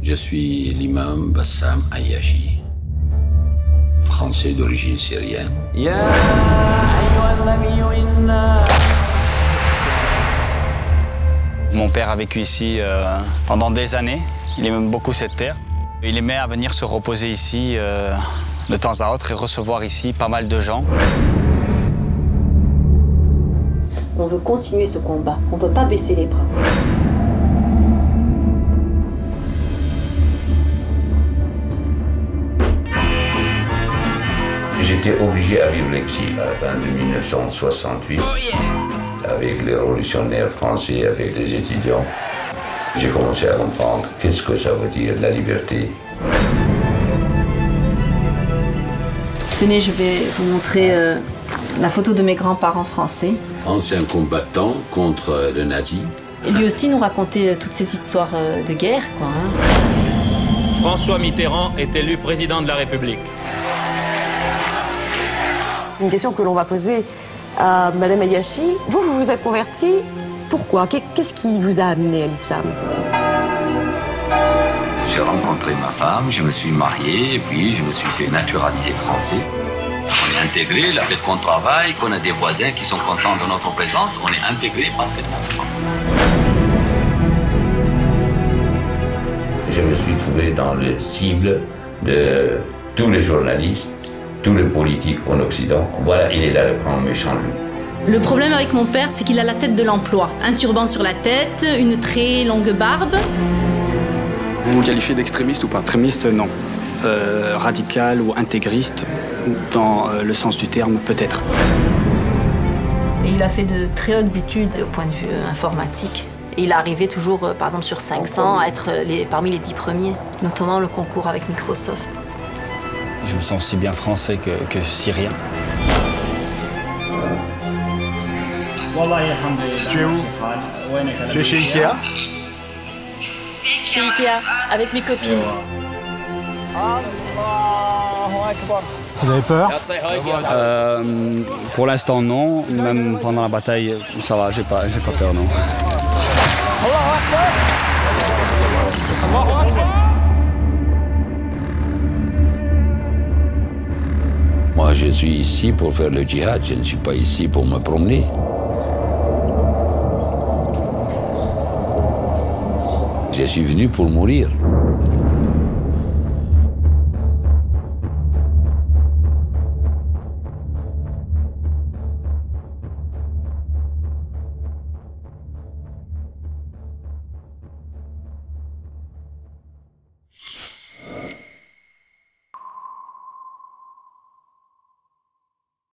Je suis l'imam Bassam Ayashi, français d'origine syrienne. Mon père a vécu ici pendant des années. Il aime beaucoup cette terre. Il aimait à venir se reposer ici de temps à autre et recevoir ici pas mal de gens. On veut continuer ce combat, on ne veut pas baisser les bras. J'étais obligé à vivre l'exil à la fin de 1968, avec les révolutionnaires français, avec les étudiants. J'ai commencé à comprendre qu'est-ce que ça veut dire la liberté. Tenez, je vais vous montrer la photo de mes grands-parents français. Ancien combattant contre le nazi. Et lui aussi nous racontait toutes ces histoires de guerre, quoi. François Mitterrand est élu président de la République. Une question que l'on va poser à Madame Ayashi. Vous vous êtes convertie. Pourquoi? Qu'est-ce qui vous a amené à l'islam? J'ai rencontré ma femme, je me suis marié, et puis je me suis fait naturaliser français. On est intégré, la fête qu'on travaille, qu'on a des voisins qui sont contents de notre présence, on est intégré parfaitement en France. Je me suis trouvé dans le cible de tous les journalistes, tous les politiques en Occident. Voilà, il est là le grand méchant lui. Le problème avec mon père, c'est qu'il a la tête de l'emploi. Un turban sur la tête, une très longue barbe. Vous vous qualifiez d'extrémiste ou pas? Extrémiste, non. Radical ou intégriste, dans le sens du terme, peut-être. Et il a fait de très hautes études au point de vue informatique. Et il est arrivé toujours, par exemple, sur 500, à être parmi les 10 premiers, notamment le concours avec Microsoft. Je me sens aussi bien français que syrien. Tu es où? Tu es chez Ikea? Chez Ikea, avec mes copines. Vous avez peur? Pour l'instant, non. Même pendant la bataille, ça va, j'ai pas peur, non. Moi, je suis ici pour faire le djihad, je ne suis pas ici pour me promener. Je suis venu pour mourir.